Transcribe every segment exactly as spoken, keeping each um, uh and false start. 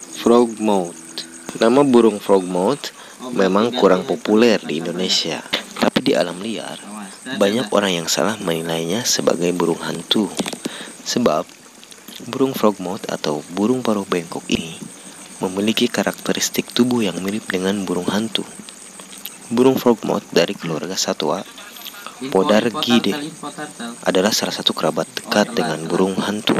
Frogmouth. Nama burung frogmouth memang kurang populer di Indonesia, tapi di alam liar banyak orang yang salah menilainya sebagai burung hantu. Sebab burung frogmouth atau burung paruh bengkok ini memiliki karakteristik tubuh yang mirip dengan burung hantu. Burung frogmouth dari keluarga satwa Podargidae adalah salah satu kerabat dekat dengan burung hantu.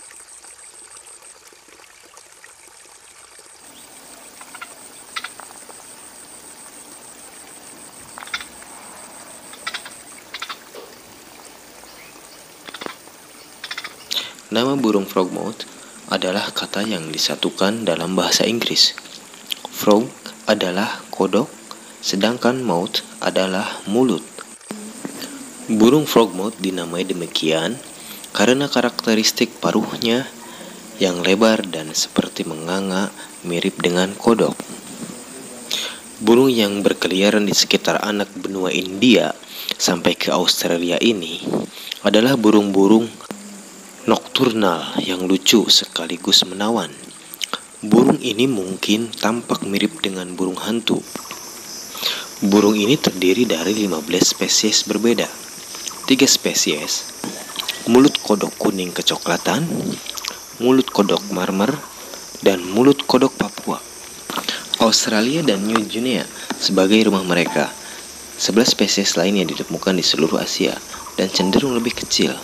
Nama burung frogmouth adalah kata yang disatukan dalam bahasa Inggris. Frog adalah kodok, sedangkan mouth adalah mulut. Burung frogmouth dinamai demikian karena karakteristik paruhnya yang lebar dan seperti menganga mirip dengan kodok. Burung yang berkeliaran di sekitar anak benua India sampai ke Australia ini adalah burung-burung nokturnal yang lucu sekaligus menawan. Burung ini mungkin tampak mirip dengan burung hantu. Burung ini terdiri dari lima belas spesies berbeda. Tiga spesies, mulut kodok kuning kecoklatan, mulut kodok marmer, dan mulut kodok Papua. Australia dan New Guinea sebagai rumah mereka. Sebelas spesies lainnya ditemukan di seluruh Asia dan cenderung lebih kecil.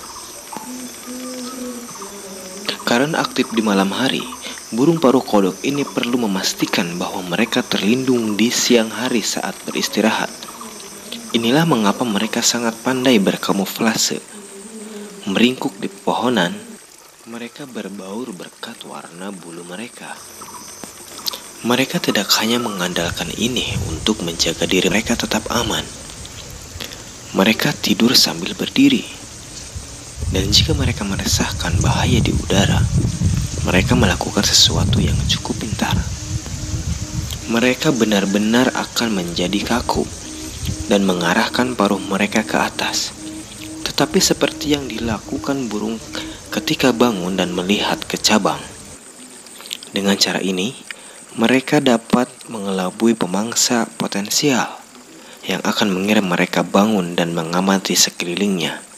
Karena aktif di malam hari, burung paruh kodok ini perlu memastikan bahwa mereka terlindung di siang hari saat beristirahat. Inilah mengapa mereka sangat pandai berkamuflase. Meringkuk di pepohonan, mereka berbaur berkat warna bulu mereka. Mereka tidak hanya mengandalkan ini untuk menjaga diri mereka tetap aman. Mereka tidur sambil berdiri. Dan jika mereka merasakan bahaya di udara, mereka melakukan sesuatu yang cukup pintar. Mereka benar-benar akan menjadi kaku dan mengarahkan paruh mereka ke atas. Tetapi seperti yang dilakukan burung ketika bangun dan melihat ke cabang. Dengan cara ini, mereka dapat mengelabui pemangsa potensial yang akan mengirim mereka bangun dan mengamati sekelilingnya.